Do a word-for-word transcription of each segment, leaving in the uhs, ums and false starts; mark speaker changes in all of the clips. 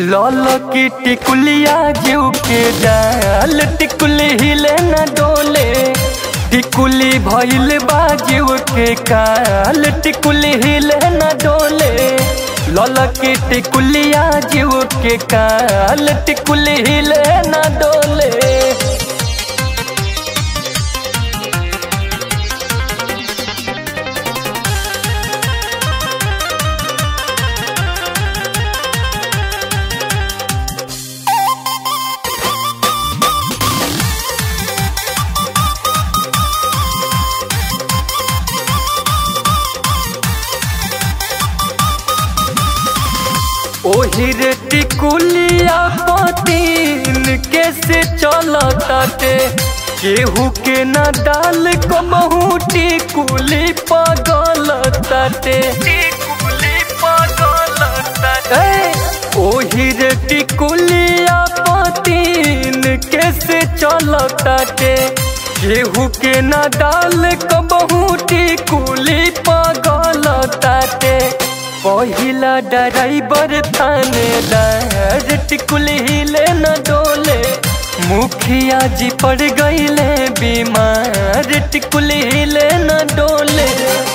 Speaker 1: लौल की टिकुलिया जीव के डाल टिकुली हिले न डोले। टिकुली भइल बा जीव के काल टिकुली हिले न डोले। लौल की टिकुलिया जीव के काल टिकुली हिले न डोले। ओहिर टिकुलिया पतीन कैसे चलताटे। केहू के न डाल को बहु टिकुली पगलताटे। ओहिर टिकुलिया पतीन कैसे चलताटे। केहू के न डाल को बहु टिकुली पगलताटे। पहिला ड्राइवर थानेदार टिकुली हिले न डोले। मुखिया जी पड़ गईले बीमार टिकुली हिले न डोले।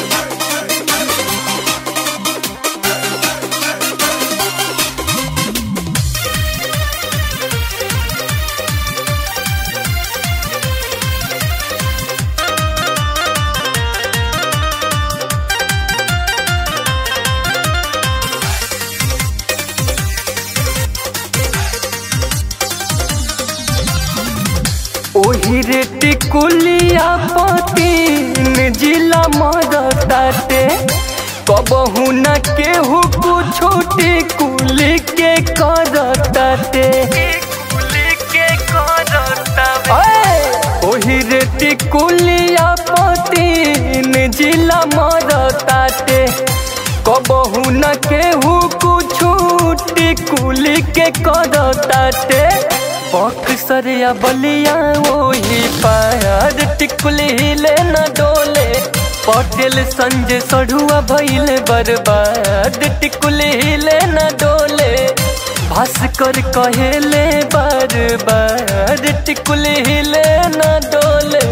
Speaker 1: ओहिर टिकुलिया पतीन जिला मरताटे। कबहू न केहू कुछो टिकुली के करताटे। ओहिर टिकुलिया पतीन जिला मरताटे। कबहू न केहू कुछो टिकुली के करताटे। बक्सरिया बलिया वही पार टिकुली हिले न डोले। पटेल संजय सढ़ुआ भइल बर्बाद टिकुली हिले न डोले। भास्कर कहेले बार बार टिकुली हिले न डोले।